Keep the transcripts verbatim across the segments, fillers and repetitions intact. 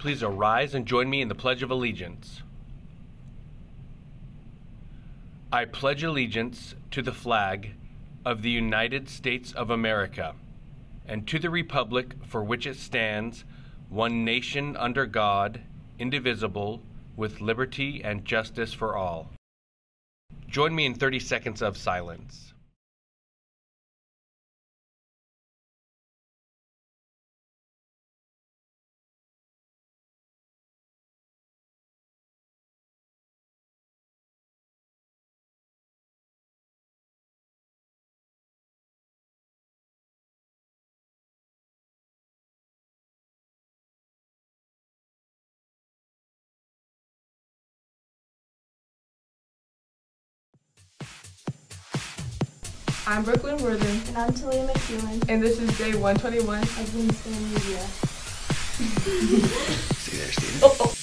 please arise and join me in the Pledge of Allegiance. I pledge allegiance to the flag of the United States of America and to the republic for which it stands, one nation under God, indivisible, with liberty and justice for all. Join me in thirty seconds of silence. I'm Brooklyn Worthen. And I'm Talia McEwen. And this is day one twenty-one of Wingspan Media. See there, Steven? Oh, oh.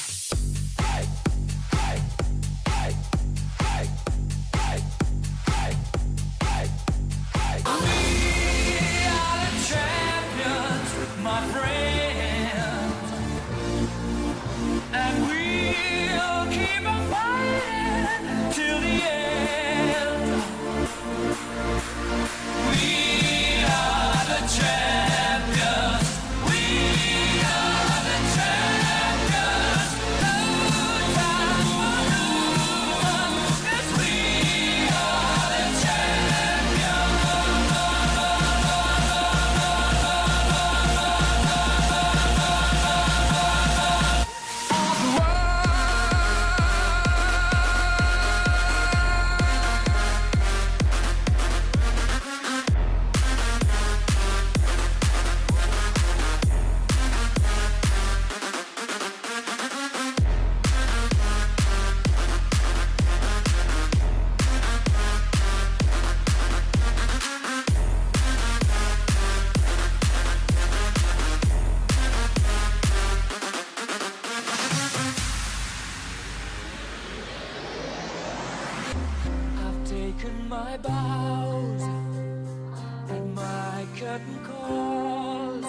My bows and my curtain calls.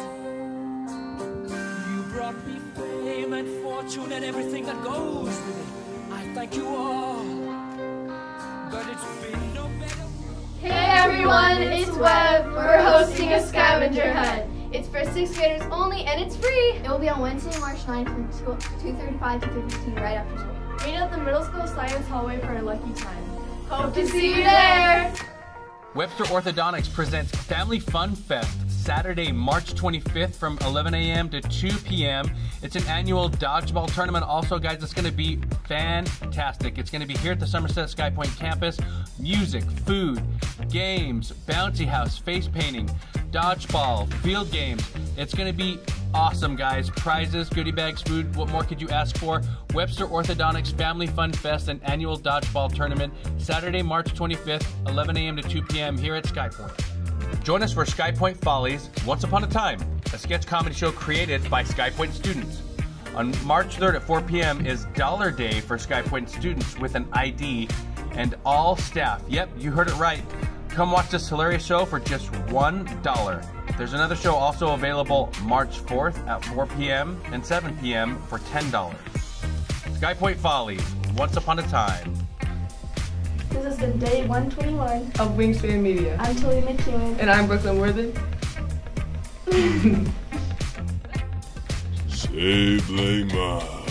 You brought me fame and fortune and everything that goes with it. I thank you all, but it's been no better. Hey everyone, it's Webb. We're hosting a scavenger hunt. It's for sixth graders only and it's free. It will be on Wednesday, March ninth from school two thirty-five to three fifteen right after school. Meet at the middle school science hallway for a lucky time. Hope to see you there! Webster Orthodontics presents Family Fun Fest Saturday, March twenty-fifth from eleven a m to two p m It's an annual dodgeball tournament. Also, guys, it's going to be fantastic. It's going to be here at the Somerset Sky Pointe campus. Music, food, games, bouncy house, face painting, dodgeball, field games. It's going to be awesome, guys. Prizes, goodie bags, food. What more could you ask for? Webster Orthodontics Family Fun Fest and annual dodgeball tournament Saturday, March twenty-fifth, eleven a m to two p m here at Sky Pointe. Join us for Sky Pointe Follies, Once Upon a Time, a sketch comedy show created by Sky Pointe students. On March third at four p m is Dollar Day for Sky Pointe students with an I D and all staff. Yep, you heard it right. Come watch this hilarious show for just one dollar. There's another show also available March fourth at four p m and seven p m for ten dollars. Sky Pointe Follies, Once Upon a Time. This has been day one twenty-one of Wingspan Media. I'm Talia McEwen. And I'm Brooklyn Worthen. Say, Blake,